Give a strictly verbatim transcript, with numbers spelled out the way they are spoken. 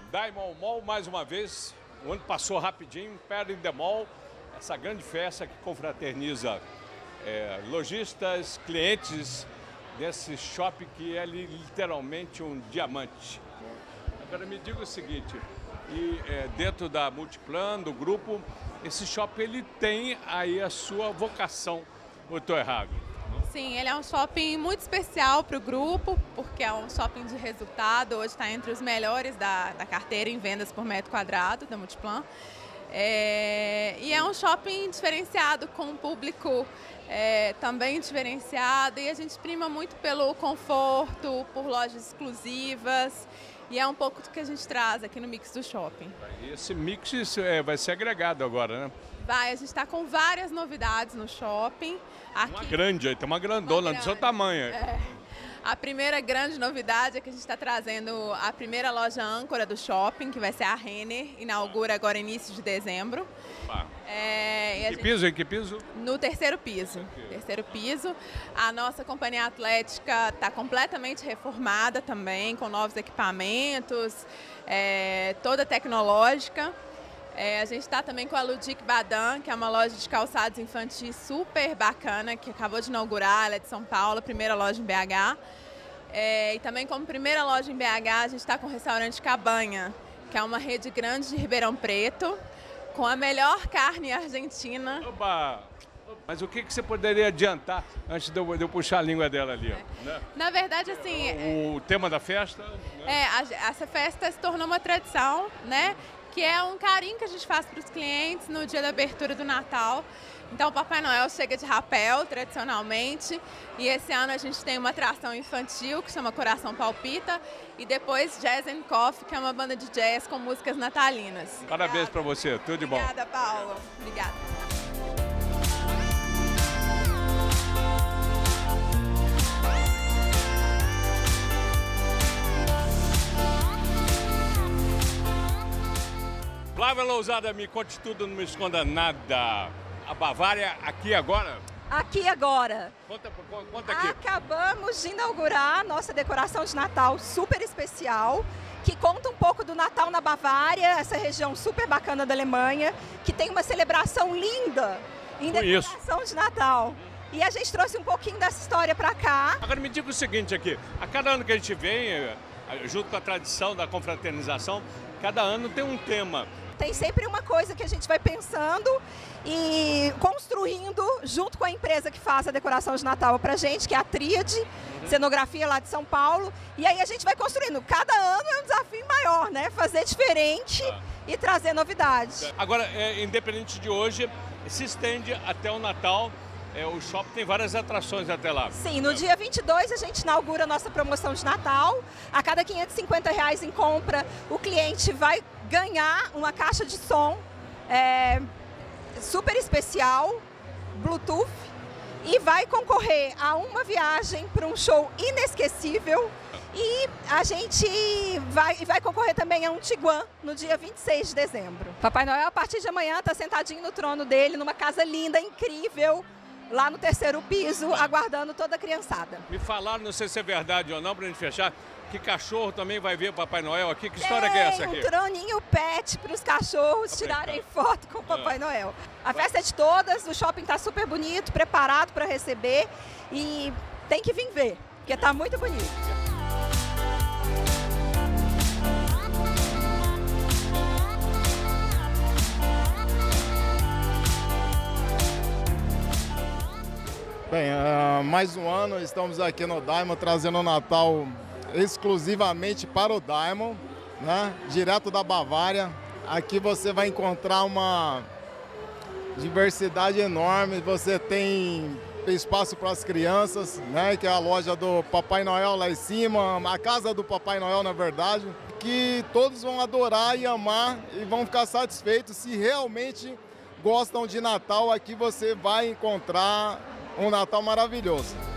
Diamond Mall, mais uma vez, o ano passou rapidinho, Perto in the Mall, essa grande festa que confraterniza é, lojistas, clientes desse shopping que é literalmente um diamante. Agora me diga o seguinte, e, é, dentro da Multiplan, do grupo, esse shopping ele tem aí a sua vocação, ou estou errado? Sim, ele é um shopping muito especial para o grupo, porque é um shopping de resultado, hoje está entre os melhores da, da carteira em vendas por metro quadrado da Multiplan. É, e é um shopping diferenciado, com um público é, também diferenciado, e a gente prima muito pelo conforto, por lojas exclusivas, e é um pouco do que a gente traz aqui no mix do shopping. E esse mix é, vai ser agregado agora, né? Vai, a gente está com várias novidades no shopping. Aqui, uma grande, tem uma grandona, uma grande, do seu tamanho. É. A primeira grande novidade é que a gente está trazendo a primeira loja âncora do shopping, que vai ser a Renner, inaugura agora início de dezembro. Ah. É, em que gente... piso? Em que piso? No terceiro piso. Terceiro piso. A nossa companhia atlética está completamente reformada também, com novos equipamentos, é, toda tecnológica. É, a gente está também com a Ludic Badan, que é uma loja de calçados infantis super bacana, que acabou de inaugurar, ela é de São Paulo, primeira loja em B H. É, e também como primeira loja em B H, a gente está com o restaurante Cabanha, que é uma rede grande de Ribeirão Preto, com a melhor carne argentina. Oba! Mas o que, que você poderia adiantar antes de eu, de eu puxar a língua dela ali? É. Né? Na verdade, assim... O, o tema da festa? Né? É, a, essa festa se tornou uma tradição, né? Que é um carinho que a gente faz para os clientes no dia da abertura do Natal. Então o Papai Noel chega de rapel, tradicionalmente, e esse ano a gente tem uma atração infantil que chama Coração Palpita, e depois Jazz and Coffee, que é uma banda de jazz com músicas natalinas. Parabéns para você, tudo de bom. Obrigada, Paulo. Obrigada. Flávia Lousada, me conte tudo, não me esconda nada. A Bavária aqui agora? Aqui agora. Conta, conta aqui. Acabamos de inaugurar a nossa decoração de Natal super especial, que conta um pouco do Natal na Bavária, essa região super bacana da Alemanha, que tem uma celebração linda em decoração de Natal. E a gente trouxe um pouquinho dessa história para cá. Agora me diga o seguinte aqui, a cada ano que a gente vem, junto com a tradição da confraternização, cada ano tem um tema. Tem sempre uma coisa que a gente vai pensando e construindo junto com a empresa que faz a decoração de Natal pra gente, que é a Tríade, uhum. Cenografia lá de São Paulo. E aí a gente vai construindo. Cada ano é um desafio maior, né? Fazer diferente ah. e trazer novidades. Agora, é, independente de hoje, se estende até o Natal. É, o shopping tem várias atrações até lá. Sim, no dia vinte e dois a gente inaugura a nossa promoção de Natal. A cada quinhentos e cinquenta reais em compra, o cliente vai ganhar uma caixa de som é, super especial, Bluetooth, e vai concorrer a uma viagem para um show inesquecível. E a gente vai, vai concorrer também a um Tiguan no dia vinte e seis de dezembro. Papai Noel, a partir de amanhã, está sentadinho no trono dele, numa casa linda, incrível, lá no terceiro piso, aguardando toda a criançada. Me falaram, não sei se é verdade ou não, para a gente fechar, que cachorro também vai ver o Papai Noel aqui. Que história Tem que é essa aqui? Um troninho pet para os cachorros tirarem foto com o Papai é. Noel. A festa é de todas, o shopping está super bonito, preparado para receber, e tem que vir ver, porque está muito bonito. Bem, uh, mais um ano estamos aqui no Diamond trazendo o Natal exclusivamente para o Diamond, né? Direto da Bavária. Aqui você vai encontrar uma diversidade enorme, você tem espaço para as crianças, né? Que é a loja do Papai Noel lá em cima, a casa do Papai Noel na verdade, que todos vão adorar e amar e vão ficar satisfeitos se realmente gostam de Natal. Aqui você vai encontrar um Natal maravilhoso.